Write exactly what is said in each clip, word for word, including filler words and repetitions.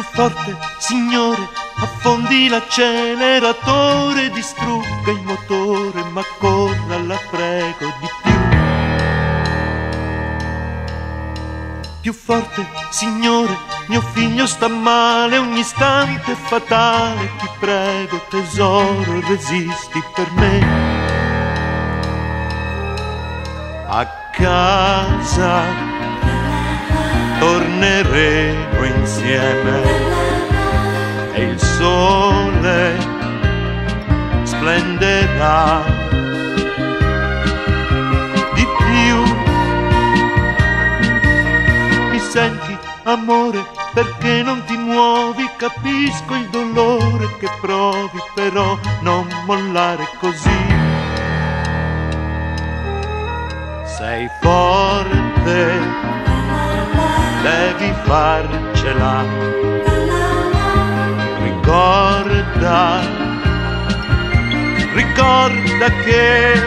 forte, signore, affondi l'acceleratore, distrugga il motore, ma corra, la prego, di più. Più forte, signore, mio figlio sta male, ogni istante è fatale, ti prego, tesoro, resisti per me. A casa torneremo insieme e il sole splenderà di più. Mi senti, amore, perché non ti muovi? Capisco il dolore che provi, però non mollare così. Sei forte, devi farcela. Ricorda, ricorda che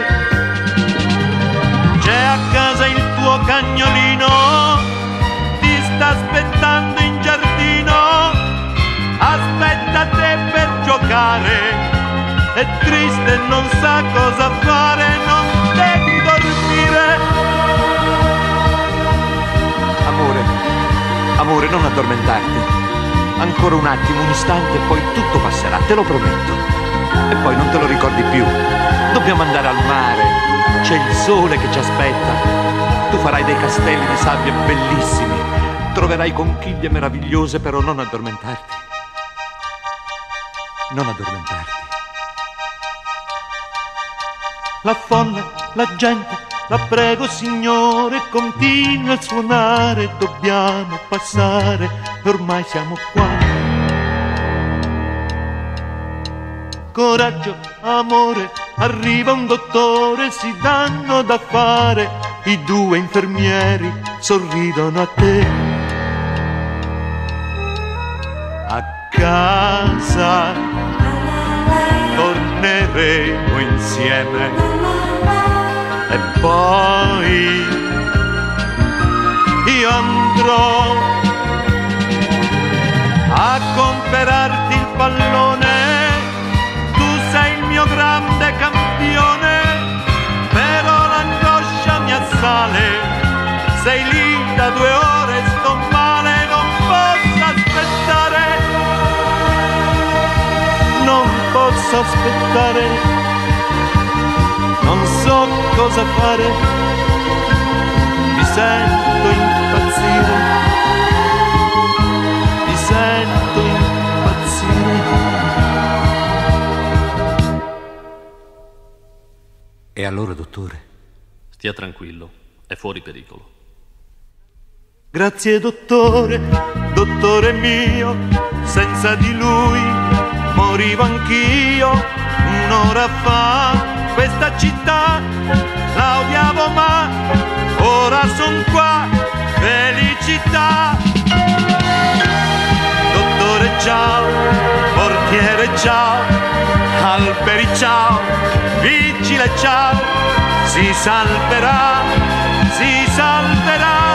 c'è a casa il tuo cagnolino, ti sta aspettando in giardino, aspetta te per giocare, è triste, non sa cosa fare, non devi dormire. Amore, amore, non addormentarti. Ancora un attimo, un istante, e poi tutto passerà, te lo prometto. E poi non te lo ricordi più. Dobbiamo andare al mare, c'è il sole che ci aspetta. Tu farai dei castelli di sabbia bellissimi, troverai conchiglie meravigliose, però non addormentarti. Non addormentarti. La folla, la gente, la prego, signore, continua a suonare, dobbiamo passare, ormai siamo qua. Coraggio, amore, arriva un dottore, si danno da fare, i due infermieri sorridono a te. A casa torneremo insieme e poi io andrò a comperarti il pallone, tu sei il mio grande campione, però l'angoscia mi assale, sei lì da due ore, sto male, non posso aspettare, non posso aspettare. Non so cosa fare, mi sento impazzire, mi sento impazzire. E allora, dottore? Stia tranquillo, è fuori pericolo. Grazie, dottore, dottore mio, senza di lui morivo anch'io un'ora fa. Questa città la odiavo, ma ora son qua, felicità. Dottore ciao, portiere ciao, alberi ciao, vigile ciao, si salverà, si salverà.